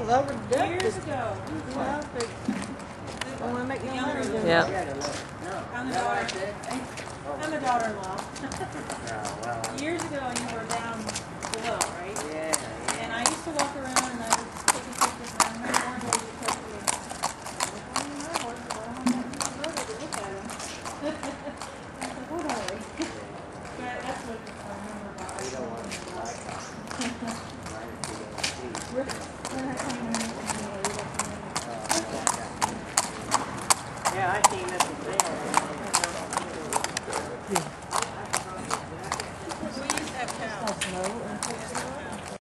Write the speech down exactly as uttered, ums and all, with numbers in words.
overdue. Years ago. Well, they don't want to make no money. do they? Yeah. I'm the daughter. I'm the daughter-in-law. Years ago, you were down below, right? Yeah, yeah. And I used to walk around and I would take a picture. And I remember one day you told me, "I don't know, I don't have to look at him." I said, "What are we?" But that's what I remember about. You don't want to buy coffee. Mine is too damn cheap. We're we're not coming in and Yeah, I seen this thing on